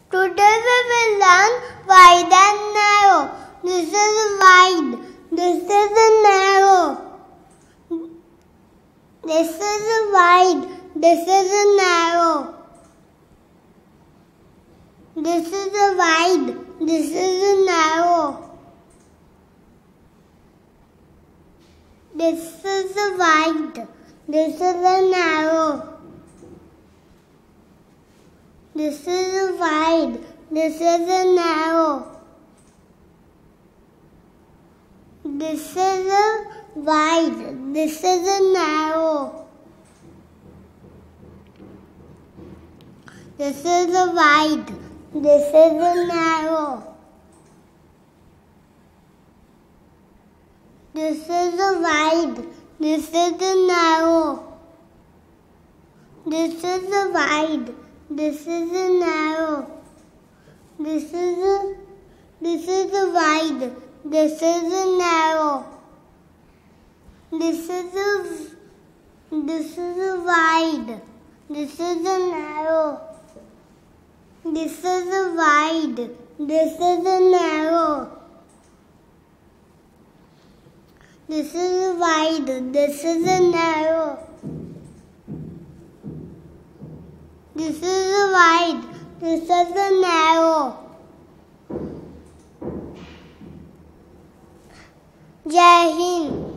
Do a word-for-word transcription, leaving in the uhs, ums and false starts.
Today we will learn wide and narrow. This is wide. This is narrow. This is wide. This is narrow. This is wide. This is narrow. This is wide. This is narrow. This is wide. This is narrow. This is wide. This is narrow. This is wide. This is narrow. This is wide. This is narrow. This is wide. This is narrow. This is this is wide. This is narrow. This is this is wide. This is narrow. This is wide. This is narrow. This is wide. This is narrow. This is wide. This is narrow. Jai Hind.